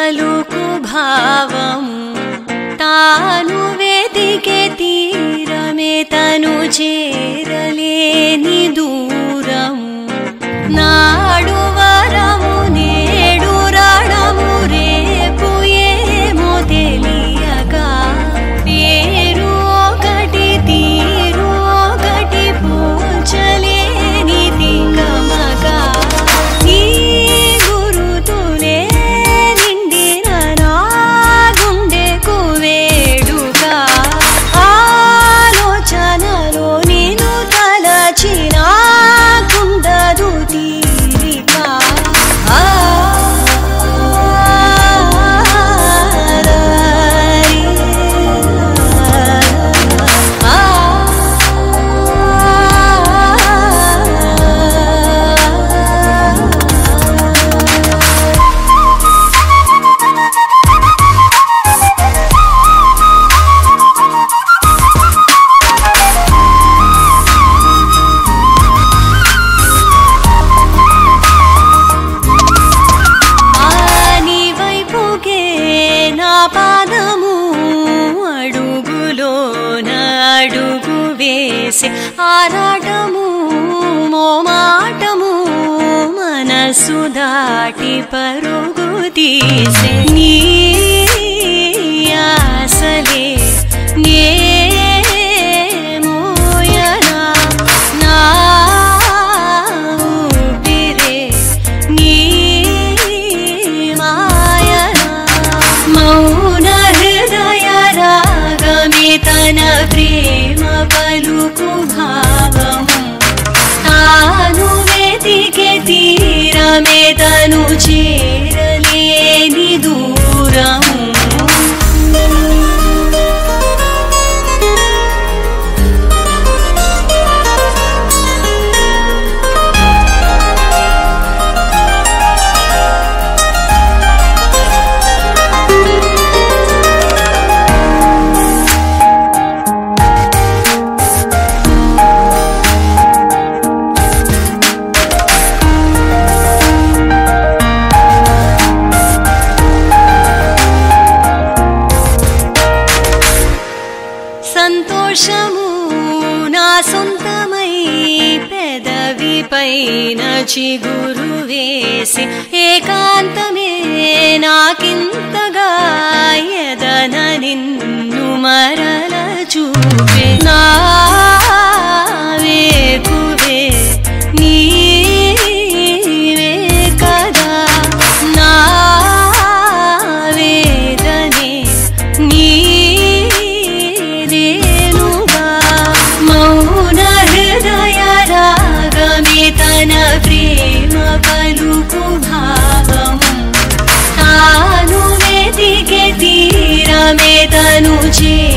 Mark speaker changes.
Speaker 1: పలుకు భావము తాను వెతికే తీరమే తను చేరలేని దూరము నాడు వరము నేడు రణము రేపు ఏమో తెలియక పేరు ఒకటి తీరు ఒకటి పోల్చలేని తికమక ఈ గురుతులే నిండిన నా గుండెకు వేడుక ఆలోచనలో నిన్ను తలచిన కుండదు తీరిక ఆరాటము మోమాటము మనసు దాటి పరుగు తీసే నీ ఆసలే నే మోయనా నా ఊపిరే నీ మాయనా మౌన హృదయ రాగమే తన ప్రేమ పలుకు భావము తాను వెతికే తీరమే తను చేరలేని దూరము సంతోషము నా సొంతమై పెదవి పైన చిగురు వేసి ఏకాంతమే నాకింతగా ఎదన నిన్ను మరల చూపే నా వేకువే నీవే కదా నా వేదనే నీ తన ప్రేమ పలుకు భావము తాను వెతికే తీరమే తను చే